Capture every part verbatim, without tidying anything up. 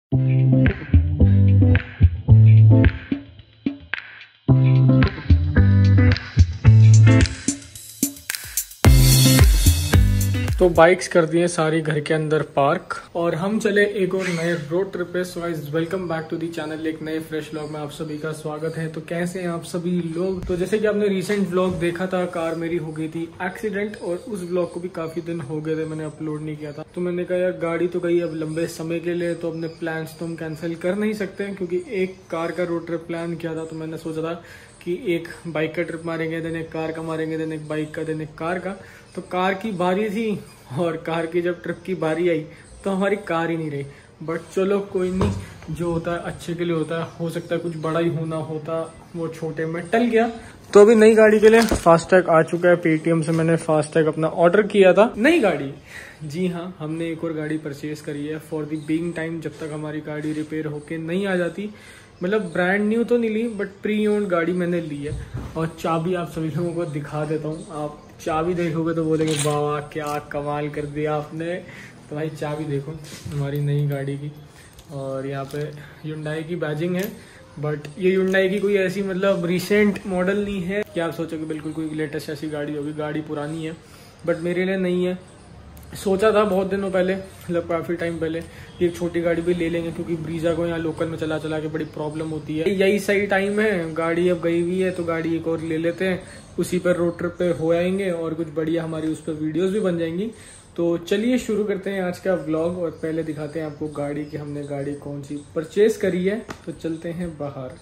तो बाइक्स कर दिए सारी घर के अंदर पार्क और हम चले एक और नए रोड ट्रिप पे। So guys welcome back to the channel. एक नए फ्रेश व्लॉग में आप सभी का स्वागत है। तो कैसे हैं आप सभी लोग? तो जैसे कि आपने रिसेंट व्लॉग देखा था, कार मेरी हो गई थी एक्सीडेंट और उस व्लॉग को भी काफी दिन हो गए थे मैंने अपलोड नहीं किया था। तो मैंने कहा यार गाड़ी तो गई अब लंबे समय के लिए, तो अपने प्लान्स तो हम कैंसिल कर नहीं सकते क्योंकि एक कार का रोड ट्रिप प्लान किया था। तो मैंने सोचा था कि एक बाइक का ट्रिप मारेंगे, देन एक कार का मारेंगे, देन एक बाइक का, देन एक कार का। तो कार की बारी थी और कार की जब ट्रिप की बारी आई तो हमारी कार ही नहीं रही। बट चलो कोई नहीं, जो होता है अच्छे के लिए होता है। हो सकता है कुछ बड़ा ही होना होता, वो छोटे में टल गया। तो अभी नई गाड़ी के लिए फास्टैग आ चुका है। पेटीएम से मैंने फास्टैग अपना ऑर्डर किया था। नई गाड़ी, जी हाँ, हमने एक और गाड़ी परचेज करी है फॉर दी बीइंग टाइम, जब तक हमारी गाड़ी रिपेयर होके नहीं आ जाती। मतलब ब्रांड न्यू तो नहीं ली बट प्री ओन्ड गाड़ी मैंने ली है। और चाबी आप सभी लोगों को दिखा देता हूँ। आप चाबी देखोगे तो बोलेंगे वाह क्या कमाल कर दिया आपने। तो भाई चाबी देखो हमारी नई गाड़ी की, और यहाँ पे Hyundai की बैजिंग है। बट ये Hyundai की कोई ऐसी मतलब रिसेंट मॉडल नहीं है कि आप सोचोगे बिल्कुल कोई लेटेस्ट ऐसी गाड़ी होगी। गाड़ी पुरानी है बट मेरे लिए नहीं है। सोचा था बहुत दिनों पहले, मतलब काफ़ी टाइम पहले, कि एक छोटी गाड़ी भी ले लेंगे क्योंकि ब्रीजा को यहाँ लोकल में चला चला के बड़ी प्रॉब्लम होती है। यही सही टाइम है, गाड़ी अब गई हुई है तो गाड़ी एक और ले लेते हैं। उसी पर रोड ट्रिप पे हो आएंगे और कुछ बढ़िया हमारी उस पर वीडियोस भी बन जाएंगी। तो चलिए शुरू करते हैं आज का व्लॉग और पहले दिखाते हैं आपको गाड़ी की हमने गाड़ी कौन सी परचेज करी है। तो चलते हैं बाहर।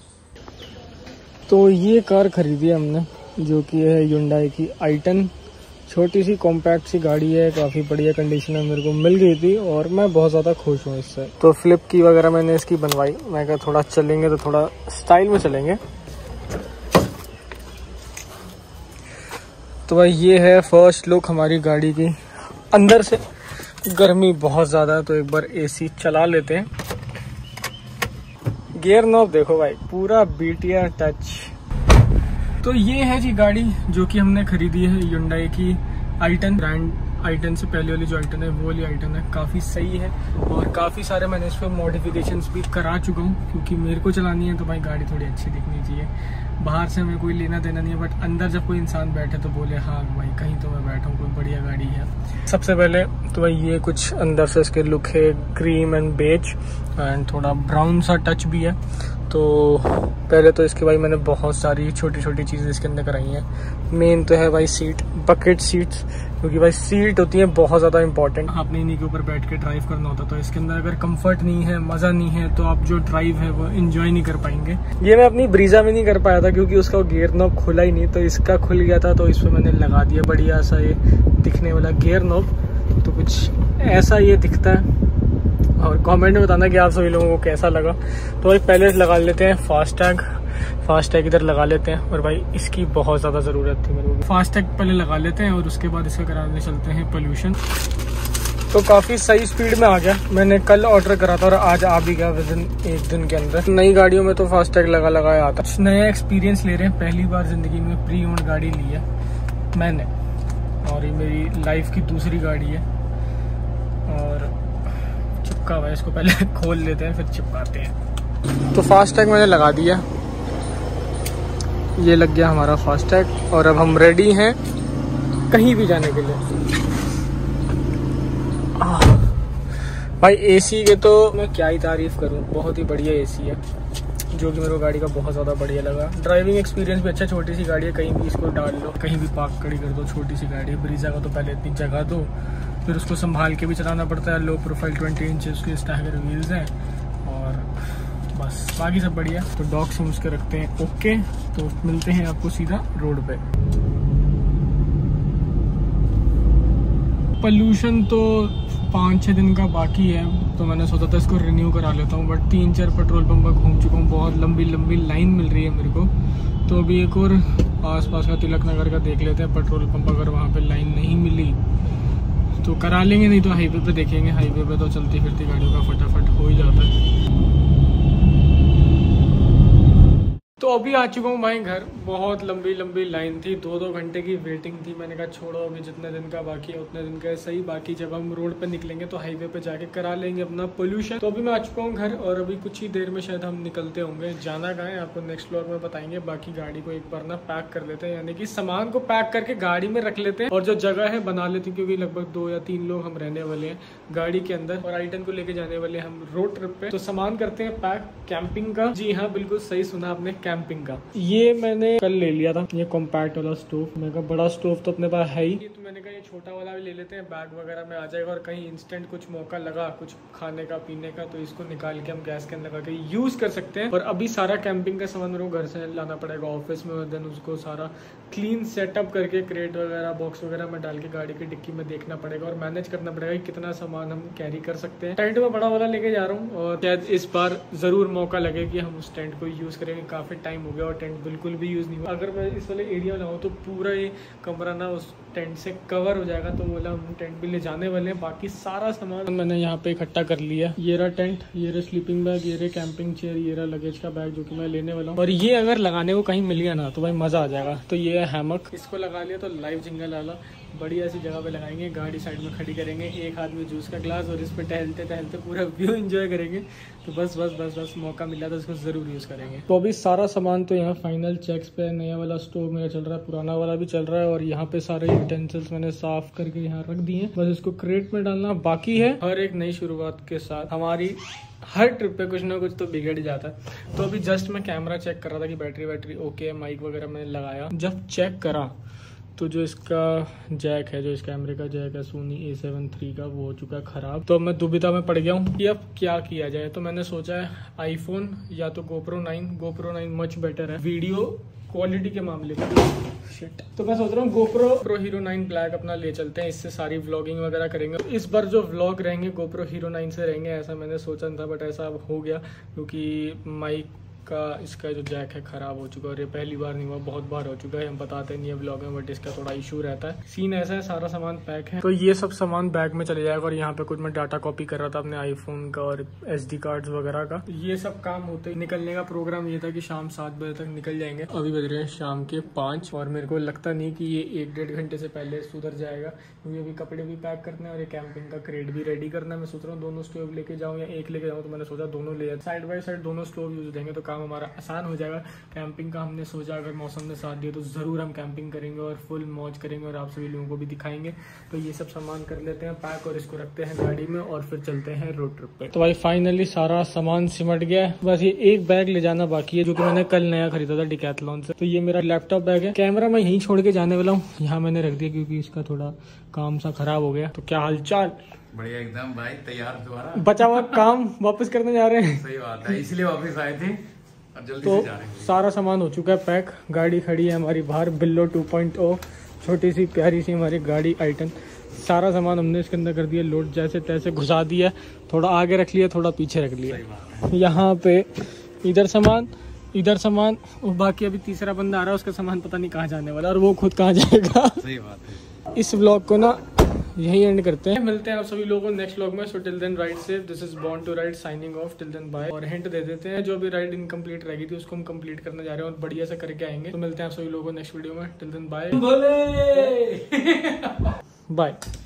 तो ये कार खरीदी है हमने, जो कि है Hyundai की आई टेन। छोटी सी कॉम्पैक्ट सी गाड़ी है, काफ़ी बढ़िया कंडीशन में मेरे को मिल गई थी और मैं बहुत ज़्यादा खुश हूँ इससे। तो फ्लिप की वगैरह मैंने इसकी बनवाई। मैं कहा थोड़ा चलेंगे तो थोड़ा स्टाइल में चलेंगे। तो भाई ये है फर्स्ट लुक हमारी गाड़ी की अंदर से। गर्मी बहुत ज़्यादा है तो एक बार एसी चला लेते हैं। गियर नॉब देखो भाई, पूरा बीटीआर टच। तो ये है जी गाड़ी जो कि हमने खरीदी है Hyundai की i ten. Brand i ten से पहले वाली जो आई टेन है वो वाली आई टेन है, काफ़ी सही है। और काफ़ी सारे मैंने इस पर मॉडिफिकेशंस भी करा चुका हूँ क्योंकि मेरे को चलानी है तो भाई गाड़ी थोड़ी अच्छी दिखनी चाहिए। बाहर से हमें कोई लेना देना नहीं है बट अंदर जब कोई इंसान बैठे तो बोले हाँ भाई कहीं तो मैं बैठा हूँ, कोई बढ़िया गाड़ी है। सबसे पहले तो भाई ये कुछ अंदर से इसके लुक है, क्रीम एंड बेज एंड थोड़ा ब्राउन सा टच भी है। तो पहले तो इसके भाई मैंने बहुत सारी छोटी छोटी चीज़ें इसके अंदर कराई हैं। मेन तो है भाई सीट, बकेट सीट्स, क्योंकि भाई सीट होती है बहुत ज़्यादा इंपॉर्टेंट। आपने इन्हीं के ऊपर बैठ के ड्राइव करना होता, तो इसके अंदर अगर कंफर्ट नहीं है, मज़ा नहीं है, तो आप जो ड्राइव है वो एंजॉय नहीं कर पाएंगे। ये मैं अपनी ब्रीजा में नहीं कर पाया था क्योंकि उसका गियर नॉब खुला ही नहीं, तो इसका खुल गया था तो इस पर मैंने लगा दिया बढ़िया सा ये दिखने वाला गियर नॉब। तो कुछ ऐसा ये दिखता है और कमेंट में बताना कि आप सभी लोगों को कैसा लगा। तो भाई पहले लगा लेते हैं फास्टैग। फास्टैग इधर लगा लेते हैं और भाई इसकी बहुत ज़्यादा ज़रूरत थी मेरे को। फास्टैग पहले लगा लेते हैं और उसके बाद इसका कराने चलते हैं पोल्यूशन। तो काफ़ी सही स्पीड में आ गया। मैंने कल ऑर्डर करा था और आज आ भी गया विद इन एक दिन के अंदर। नई गाड़ियों में तो फास्टैग लगा लगाया आता। कुछ नया एक्सपीरियंस ले रहे हैं, पहली बार ज़िंदगी में प्री ओन्ड गाड़ी ली है मैंने, और ये मेरी लाइफ की दूसरी गाड़ी है। और चिपका हुआ है, इसको पहले खोल लेते हैं फिर चिपकाते हैं। तो फास्टैग मैंने लगा दिया, ये लग गया हमारा फास्टैग और अब हम रेडी हैं कहीं भी जाने के लिए। भाई एसी के तो मैं क्या ही तारीफ करूं, बहुत ही बढ़िया एसी है जो कि मेरे को गाड़ी का बहुत ज़्यादा बढ़िया लगा। ड्राइविंग एक्सपीरियंस भी अच्छा, छोटी सी गाड़ी है, कहीं भी इसको डाल लो, कहीं भी पार्क खड़ी कर दो, छोटी सी गाड़ी है। ब्रीजा का तो पहले इतनी जगह दो, फिर उसको संभाल के भी चलाना पड़ता है। लो प्रोफाइल ट्वेंटी इंच उसके स्टैगर व्हील्स हैं और बस बाकी सब बढ़िया। तो डॉग सिम्स के रखते हैं ओके। तो मिलते हैं आपको सीधा रोड पे। पोल्यूशन तो पाँच छः दिन का बाकी है तो मैंने सोचा था इसको रिन्यू करा लेता हूँ, बट तीन चार पेट्रोल पंप पर घूम चुका हूँ, बहुत लंबी लंबी लाइन मिल रही है मेरे को। तो अभी एक और आसपास का तिलक नगर का देख लेते हैं पेट्रोल पंप, अगर वहाँ पे लाइन नहीं मिली तो करा लेंगे, नहीं तो हाईवे पे देखेंगे। हाईवे पे तो चलती फिरती गाड़ियों का फटाफट हो ही जाता है। तो तो अभी आ चुका हूँ भाई घर। बहुत लंबी लंबी लाइन थी, दो दो घंटे की वेटिंग थी। मैंने कहा छोड़ो, अभी जितने दिन का बाकी है उतने दिन का सही, बाकी जब हम रोड पे निकलेंगे तो हाईवे पे जाके करा लेंगे अपना पोल्यूशन। तो अभी मैं आ चुका हूँ घर और अभी कुछ ही देर में शायद हम निकलते होंगे। जाना कहाँ है आपको नेक्स्ट व्लॉग में बताएंगे। बाकी गाड़ी को एक बार ना पैक कर लेते हैं, यानी कि सामान को पैक करके गाड़ी में रख लेते हैं और जो जगह है बना लेते हैं, क्योंकि लगभग दो या तीन लोग हम रहने वाले हैं गाड़ी के अंदर और आइटन को लेके जाने वाले हम रोड ट्रिप पे। तो सामान करते हैं पैक कैंपिंग का। जी हाँ, बिल्कुल सही सुना आपने, कैंपिंग का। ये मैंने कल ले लिया था, ये कॉम्पैक्ट वाला स्टोव। मैंने कहा बड़ा स्टोव तो अपने पास है ही, तो मैंने कहा ये छोटा वाला भी ले लेते हैं, बैग वगैरह में आ जाएगा। और कहीं इंस्टेंट कुछ मौका लगा कुछ खाने का पीने का तो इसको निकाल के हम गैस के अंदर लगा के यूज कर सकते हैं। और अभी सारा कैंपिंग का सामान मेरे को घर से लाना पड़ेगा ऑफिस में, और देन उसको सारा क्लीन सेटअप करके क्रेट वगैरह बॉक्स वगैरह में डाल के गाड़ी की डिक्की में देखना पड़ेगा और मैनेज करना पड़ेगा कि कितना सामान हम कैरी कर सकते हैं। टेंट में बड़ा वाला लेके जा रहा हूँ और शायद इस बार जरूर मौका लगे कि हम उस टेंट को यूज करेंगे। काफी टाइम हो गया और टेंट बिल्कुल भी यूज नहीं हुआ। अगर मैं इस वाले एरिया में लाऊं तो पूरा ये कमरा ना उस टेंट से कवर हो जाएगा, तो बोला हम टेंट भी ले जाने वाले हैं। बाकी सारा सामान मैंने यहाँ पे इकट्ठा कर लिया। ये रहा टेंट, ये रहा स्लीपिंग बैग, ये रहा कैंपिंग चेयर, ये रहा लगेज का बैग जो कि मैं लेने वाला हूँ। और ये अगर लगाने को कहीं मिल गया ना तो भाई मजा आ जाएगा। तो ये है हैमक, इसको लगा लिया तो लाइव जिंगल वाला बढ़िया सी जगह पे लगाएंगे, गाड़ी साइड में खड़ी करेंगे, एक हाथ में जूस का ग्लास और इस पे टहलते टहलते पूरा व्यू एंजॉय करेंगे। तो बस बस बस बस मौका मिला तो इसको जरूर यूज करेंगे। तो अभी सारा सामान तो यहाँ फाइनल चेक्स पे, नया वाला स्टोव मेरा चल रहा है, पुराना वाला भी चल रहा है और यहाँ पे सारे यूटेंसिल्स मैंने साफ करके यहाँ रख दिए हैं। बस इसको क्रेट में डालना बाकी है। हर एक नई शुरुआत के साथ हमारी हर ट्रिप पे कुछ ना कुछ तो बिगड़ ही जाता है। तो अभी जस्ट मैं कैमरा चेक कर रहा था कि बैटरी बैटरी ओके है, माइक वगैरह मैंने लगाया। जब चेक करा तो जो इसका जैक है, जो इस कैमरे का जैक है सोनी ए सेवन थ्री का, वो हो चुका है खराब। तो मैं दुविधा में पड़ गया हूँ कि अब क्या किया जाए। तो मैंने सोचा है आईफोन या तो GoPro nine. GoPro nine much better है वीडियो क्वालिटी के मामले में। शिट। तो मैं सोच रहा हूँ GoPro pro Hero nine black अपना ले चलते हैं, इससे सारी व्लॉगिंग वगैरह करेंगे। तो इस बार जो व्लॉग रहेंगे गोप्रो हीरो नाइन से रहेंगे, ऐसा मैंने सोचा था, बट ऐसा अब हो गया क्योंकि माइक का इसका जो जैक है खराब हो चुका है। और ये पहली बार नहीं हुआ, बहुत बार हो चुका है, हम बताते नहीं है व्लॉग में, बट इसका थोड़ा इशू रहता है। सीन ऐसा है, सारा सामान पैक है तो ये सब सामान बैग में चले जाएगा। और यहाँ पे कुछ मैं डाटा कॉपी कर रहा था अपने आईफोन का और एसडी कार्ड्स वगैरह का। ये सब काम होते ही निकलने का प्रोग्राम ये था कि शाम सात बजे तक निकल जाएंगे। अभी बज रहे हैं शाम के पाँच और मेरे को लगता नहीं कि ये एक डेढ़ घंटे से पहले सुधर जाएगा, क्योंकि अभी कपड़े भी पैक करने और ये कैंपिंग का क्रेट भी रेडी करना है। मैं सोच रहा हूँ दोनों स्टोव लेके जाऊँ या एक लेके जाऊँ, तो मैंने सोचा दोनों ले जाए, साइड बाय साइड दोनों स्टोव यूज देंगे तो काम हमारा आसान हो जाएगा। कैंपिंग का हमने सोचा अगर मौसम ने साथ दिया तो जरूर हम कैंपिंग करेंगे और फुल मौज करेंगे और आप सभी लोगों को भी दिखाएंगे। तो ये सब सामान कर लेते हैं पैक और इसको रखते हैं गाड़ी में और फिर चलते हैं रोड ट्रिप पे। तो भाई फाइनली सारा सामान सिमट गया है, बस ये एक बैग ले जाना बाकी है जो कि मैंने कल नया खरीदा था डिकैथलॉन से। तो ये मेरा लैपटॉप बैग है। कैमरा मैं यहीं छोड़ के जाने वाला हूँ, यहाँ मैंने रख दिया क्योंकि इसका थोड़ा काम सा खराब हो गया। तो क्या हालचाल? बढ़िया एकदम भाई, तैयार दोबारा बचा हुआ काम वापस करने जा रहे हैं। सही बात है, इसलिए वापस आए थे और जल्दी तो से जा रहे हैं। सारा सामान हो चुका है पैक, गाड़ी खड़ी है हमारी बाहर, बिल्लो टू पॉइंट ओ, छोटी सी प्यारी सी हमारी गाड़ी आइटन। सारा सामान हमने इसके अंदर कर दिया लोड, जैसे तैसे घुसा दिया, थोड़ा आगे रख लिया थोड़ा पीछे रख लिया। यहाँ पे इधर सामान इधर सामान और बाकी अभी तीसरा बंदा आ रहा है, उसका सामान पता नहीं कहाँ जाने वाला और वो खुद कहाँ जाएगा। सही बात है। इस व्लॉग को ना यही एंड करते हैं, मिलते हैं आप सभी लोगों को नेक्स्ट व्लॉग में। So till then ride safe, this is born to ride signing off, till then bye. और हिंट दे देते हैं, जो भी राइड इनकम्प्लीट रह गई थी उसको हम कंप्लीट करने जा रहे हैं और बढ़िया से करके आएंगे। तो मिलते हैं आप सभी लोगों को नेक्स्ट वीडियो में, टिल देन बाय बाय।